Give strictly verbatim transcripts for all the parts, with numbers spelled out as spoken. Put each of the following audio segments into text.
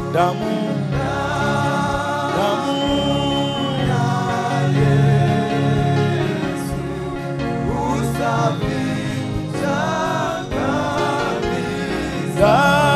damu, damu ya Yesu usafisha kabisa.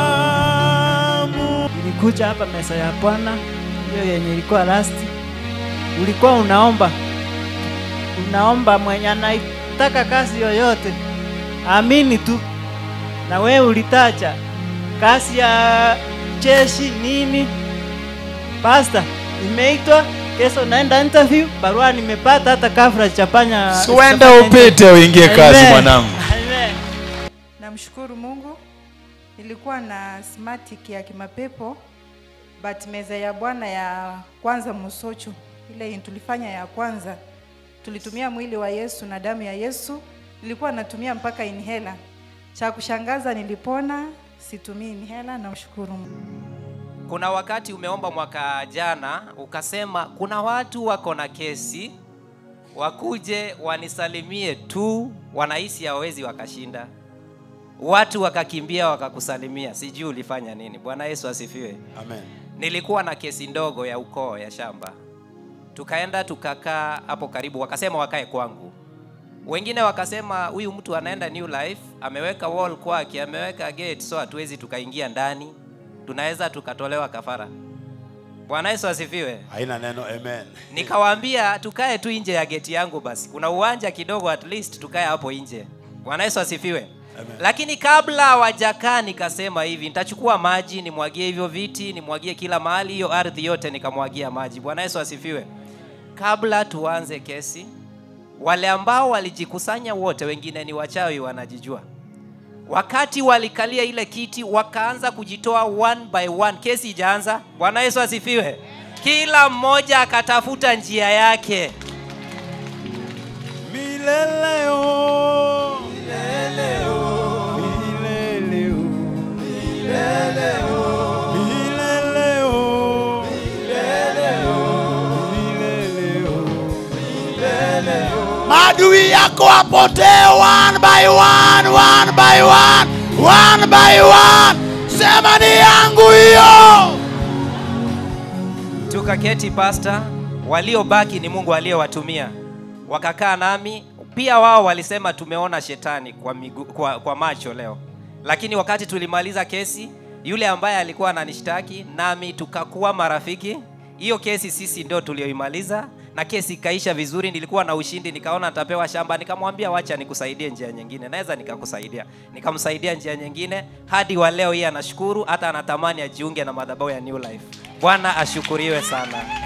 Nilikuja hapa meza ya Bwana, hiyo yenye ilikuwa last. Ulikuwa unaomba. Unaomba mwenye anataka kazi yoyote. Amini tu. Na wewe ulitaja kazi ya jeshi nini? Pastor, nimeitwa kesho naenda interview, barua nimepata hata kafra chapanya. Suenda upite uingie kazi mwanangu. Amen. Namshukuru Mungu. Nilikuwa na smartic ya kimapepo, but meza ya Bwana ya kwanza MOSOCHO, ile tulifanya ya kwanza, tulitumia mwili wa Yesu na damu ya Yesu. Nilikuwa natumia mpaka inhaler. Cha kushangaza nilipona, situmii inhaler. Namshukuru Mungu. Kuna wakati umeomba mwaka jana ukasema kuna watu wako na kesi wakuje wanisalimie tu, wanahisi hawezi wakashinda. Watu wakakimbia wakakusalimia. Sijui ulifanya nini. Bwana Yesu asifiwe. Amen. Nilikuwa na kesi ndogo ya ukoo ya shamba. Tukaenda tukakaa hapo karibu, wakasema wakae kwangu. Wengine wakasema huyu mtu anaenda New Life, ameweka wall kwake, ameweka gate, so hatuwezi tukaingia ndani. Tunaweza tukatolewa kafara. Bwana Yesu asifiwe. Haina neno amen. Nikawaambia tukae tu nje ya gate yangu basi. Kuna uwanja kidogo, at least tukae hapo nje. Bwana Yesu asifiwe. Amen. Lakini kabla hawajakaa nikasema hivi, nitachukua maji nimwagie hivyo viti, nimwagie kila mahali, hiyo ardhi yote nikamwagia maji. Bwana Yesu asifiwe. Kabla tuanze kesi, wale ambao walijikusanya wote, wengine ni wachawi wanajijua. Wakati walikalia ile kiti wakaanza kujitoa one by one, kesi ijaanza. Bwana Yesu asifiwe. Kila mmoja akatafuta njia yake. Mileleo, mileleo, mileleo, mileleo, mileleo, mileleo, mileleo. Maadui yako apotee one by one, one by one, one by one. Sema ni yangu hiyo. Tukaketi pastor, waliobaki ni Mungu aliyowatumia. Wakakaa nami, pia wao walisema tumeona shetani kwa, migu, kwa, kwa macho leo. Lakini wakati tulimaliza kesi, yule ambaye alikuwa ananishtaki nami tukakuwa marafiki. Hiyo kesi sisi ndio tulioimaliza na kesi ikaisha vizuri. Nilikuwa na ushindi, nikaona nitapewa shamba, nikamwambia wacha nikusaidie njia nyingine. Naweza nikakusaidia. Nikamsaidia njia nyingine hadi wa leo hii anashukuru, hata anatamani ajiunge na madhabahu ya New Life. Bwana ashukuriwe sana.